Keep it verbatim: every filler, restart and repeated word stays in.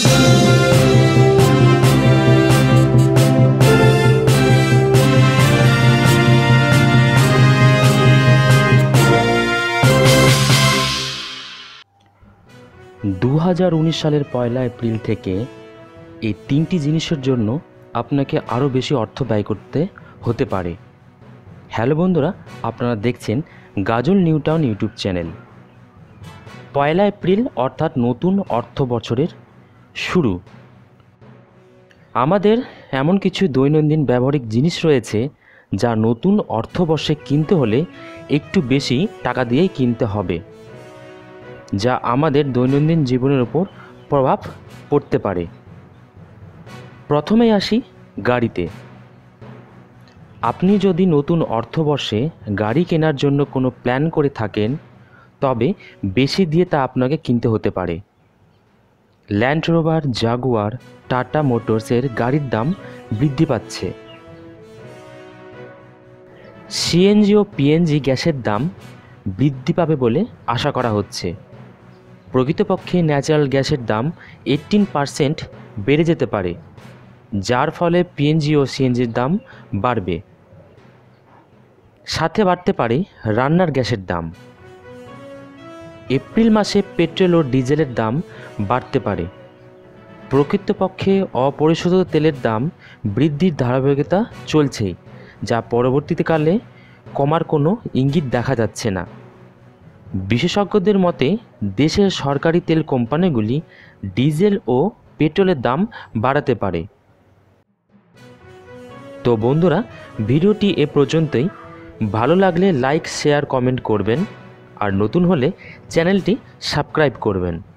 দু হাজার উনিশ সালের পয়লা এপ্রিল থেকে এই তিনটি জিনিসের জন্য আপনাকে আরও বেশি অর্থ ব্যয় করতে হতে পারে। হ্যালো বন্ধুরা, আপনারা দেখছেন গাজল নিউ টাউন ইউটিউব চ্যানেল। পয়লা এপ্রিল অর্থাৎ নতুন অর্থ বছরের শুরু। আমাদের এমন কিছু দৈনন্দিন ব্যবহারিক জিনিস রয়েছে যা নতুন অর্থবর্ষে কিনতে হলে একটু বেশি টাকা দিয়েই কিনতে হবে, যা আমাদের দৈনন্দিন জীবনের উপর প্রভাব পড়তে পারে। প্রথমেই আসি গাড়িতে। আপনি যদি নতুন অর্থবর্ষে গাড়ি কেনার জন্য কোনো প্ল্যান করে থাকেন, তবে বেশি দিয়ে তা আপনাকে কিনতে হতে পারে। ল্যান্ড রোভার, জাগুয়ার, টাটা মোটরসের গাড়ির দাম বৃদ্ধি পাচ্ছে। সিএনজি ও পিএনজি গ্যাসের দাম বৃদ্ধি পাবে বলে আশা করা হচ্ছে। প্রকৃতপক্ষে ন্যাচারাল গ্যাসের দাম এইটিন পার্সেন্ট বেড়ে যেতে পারে, যার ফলে পিএনজি ও সিএনজির দাম বাড়বে। সাথে বাড়তে পারে রান্নার গ্যাসের দাম। এপ্রিল মাসে পেট্রোল ও ডিজেলের দাম বাড়তে পারে। প্রকৃতপক্ষে অপরিশোধিত তেলের দাম বৃদ্ধির ধারাবাহিকতা চলছে, যা পরবর্তীকালে কমার কোনো ইঙ্গিত দেখা যাচ্ছে না। বিশেষজ্ঞদের মতে দেশের সরকারি তেল কোম্পানিগুলি ডিজেল ও পেট্রোলের দাম বাড়াতে পারে। তো বন্ধুরা, ভিডিওটি এ পর্যন্তই। ভালো লাগলে লাইক, শেয়ার, কমেন্ট করবেন, আর নতুন হলে চ্যানেলটি সাবস্ক্রাইব করবেন।